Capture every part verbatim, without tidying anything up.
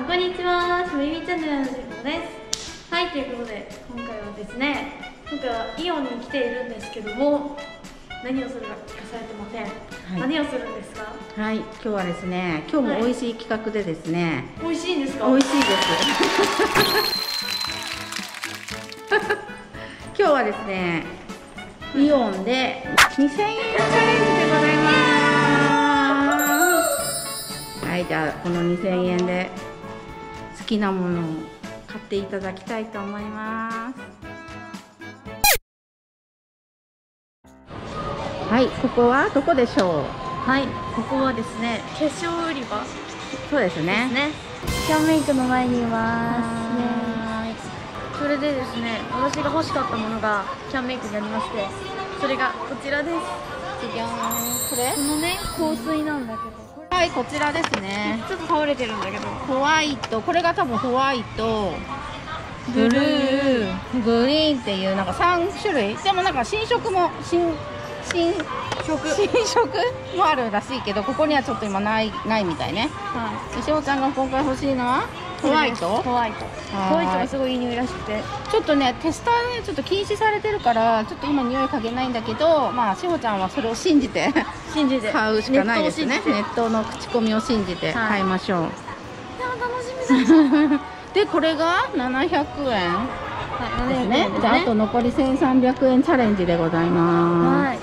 こんにちは、しもゆみチャンネルのしもです。はい、ということで今回はですね、今回はイオンに来ているんですけども、何をするか聞かされてません、はい、何をするんですか？ はい、今日はですね、今日も美味しい企画でですね、 はい、美味しいんですか？ 美味しいです今日はですね、イオンでにせんえんチャレンジでございます。はい、じゃあこのにせんえんで好きなものを買っていただきたいと思います。はい、ここはどこでしょう？ はい、ここはですね、化粧売り場。 そうですね。 キャンメイクの前にいますね。それでですね、私が欲しかったものがキャンメイクになりまして、それがこちらです。じゃーん、これ？このね、香水なんだけど。 はい、こちらですね。 ちょっと倒れてるんだけど。 ホワイト、これが多分ホワイト、ブルー、グリーンっていうなんかさん種類。でもなんか新色も新新色新色もあるらしいけど、ここにはちょっと今ないないみたいね。 はい。 しおちゃんが今回欲しいのはホワイト。 ホワイト。ホワイトがすごいいい匂いらしくて。 ちょっとねテスターでちょっと禁止されてるからちょっと今匂い嗅げないんだけど、まあしおちゃんはそれを信じて信じて買うしかないですね。ネットの口コミを信じて買いましょう。はい、 いや楽しみだ。 でこれがななひゃくえんですね。 はい、 じゃああと残りせんさんびゃくえんチャレンジでございます。はい、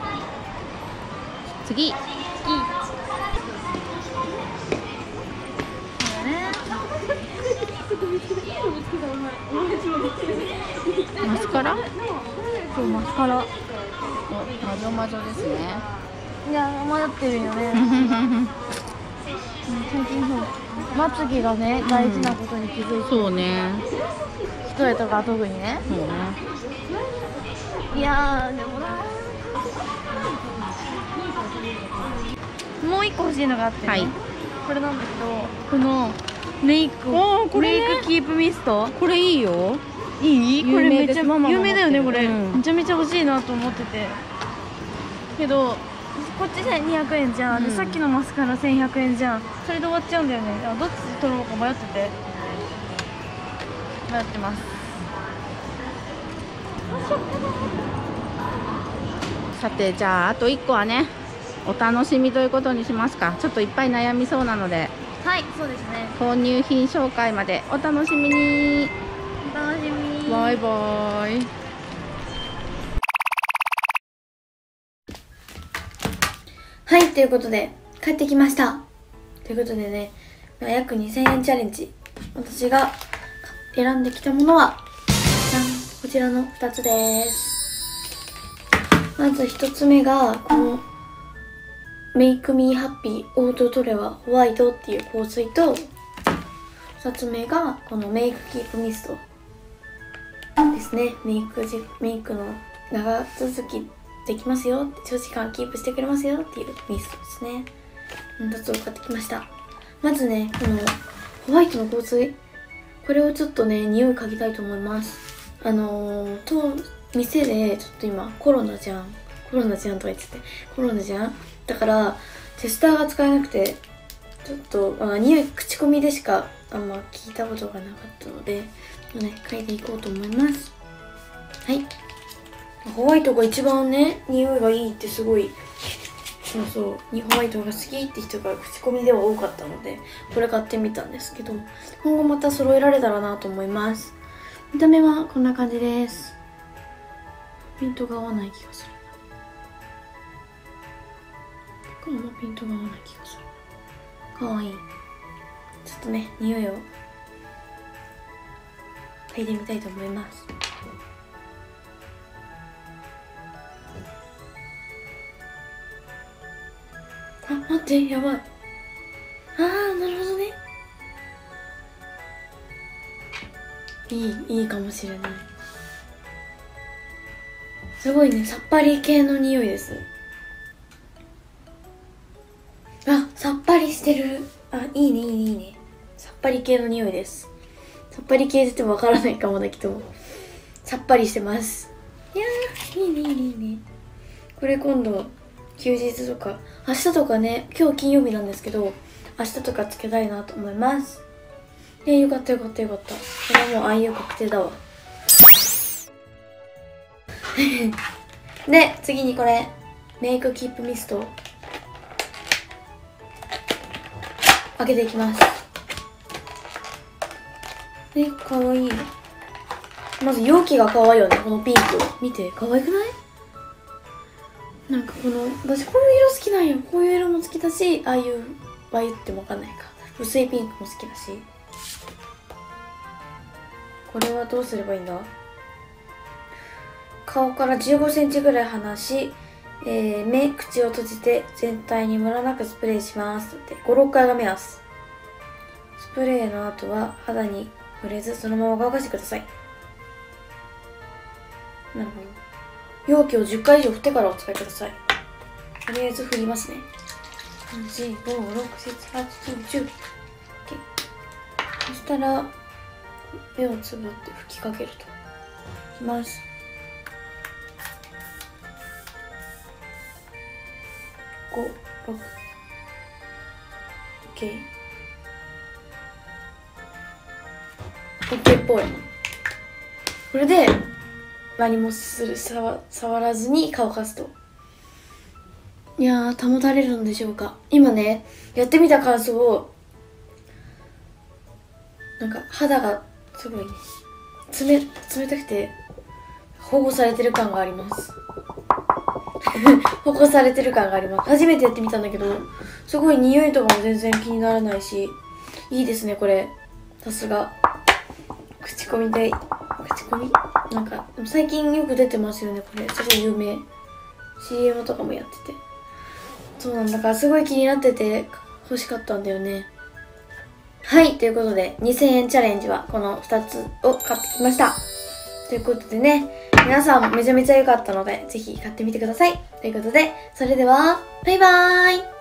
次。次。マスカラ？ そう、マスカラ。 まじょまじょですね。 いや、迷ってるよね。最近そう、まつげがね、大事なことに気づいて。 そうね。 一重とか特にね。 そうね。 いやー、でもな。もう一個欲しいのがあって、ね、はい、これなんだけど、このメイク、これね、メイクキープミスト。 これいいよ。 いい？これめっちゃ有名だよね、これ、 うん、 めちゃめちゃ欲しいなと思ってて。けどこっちでにひゃくえんじゃん、うん、でさっきのマスカラせんひゃくえんじゃん。それで終わっちゃうんだよね。どっち取ろうか迷ってて迷ってます。 さて、じゃああといっこはねお楽しみということにしますか。ちょっといっぱい悩みそうなので、 はい、そうですね、 購入品紹介までお楽しみに。 お楽しみに。 バイバイ。 はい、ということで帰ってきました。ということでね、約にせんえんチャレンジ、私が選んできたものはじゃん、こちらのふたつです。まずひとつめがこのメイクミーハッピーオートトレワホワイトっていう香水と、ふたつめがこのメイクキープミストですね。メイクじメイクの長続きできますよ、長時間キープしてくれますよっていうミストですね。ふたつを買ってきました。まずね、このホワイトの香水、これをちょっとね匂い嗅ぎたいと思います。あのー、と店でちょっと今コロナじゃんコロナじゃんとか言ってて、コロナじゃんだからテスターが使えなくて、ちょっとあ匂い口コミでしかあんま聞いたことがなかったので、ね、嗅いでいこうと思います。はい、ホワイトが一番ね匂いがいいってすごい、そうそう、ホワイトが好きって人が口コミでは多かったのでこれ買ってみたんですけど、今後また揃えられたらなと思います。見た目はこんな感じです。ピントが合わない気がする。このピントが合わない気がする。かわいい。ちょっとね匂いを嗅いでみたいと思います。あ、待って、やばい。あー、なるほどね。いい、いいかもしれない。すごいね、さっぱり系の匂いです。あ、さっぱりしてる。あ、いいね、いいね、いいね。さっぱり系の匂いです。さっぱり系って言ってもわからないかもだけど、さっぱりしてます。いやー、いいね、いいね、いいね。これ今度、休日とか明日とかね、今日金曜日なんですけど明日とかつけたいなと思います。 えー、よかったよかったよかった。これはもう愛用確定だわ。で、次にこれ、メイクキープミスト。開けていきます。え、かわいい。まず容器がかわいいよね、このピンク。見て、かわいくない？なんかこの、私こういう色好きなんよ。こういう色も好きだし、ああいう、ワイってもわかんないか。薄いピンクも好きだし。これはどうすればいいんだ？顔からじゅうごセンチぐらい離し、えー、目、口を閉じて全体にムラなくスプレーします。ご、ろっかいが目安。スプレーの後は肌に触れずそのまま乾かしてください。なるほど。容器をじゅっかい以上振ってからお使いください。とりあえず振りますね。よん、ご、ろく、なな、はち、きゅう、じゅう。そしたら、目をつぶって吹きかけると。いきます。ご、ろく。OK。OK っぽい。これで、何もする、触、触らずに乾かすと。いやー、保たれるのでしょうか。今ね、やってみた感想を、なんか肌がすごいね、冷、冷たくて保護されてる感があります。保護されてる感があります。初めてやってみたんだけど、すごい匂いとかも全然気にならないし、いいですね、これ。さすが。口コミで、口コミなんか、最近よく出てますよね、これ。すごい有名。シーエム とかもやってて。そうなんだから、すごい気になってて欲しかったんだよね。はい、ということで、にせんえんチャレンジはこのふたつを買ってきました。ということでね、皆さんめちゃめちゃ良かったので、ぜひ買ってみてください。ということで、それでは、バイバーイ。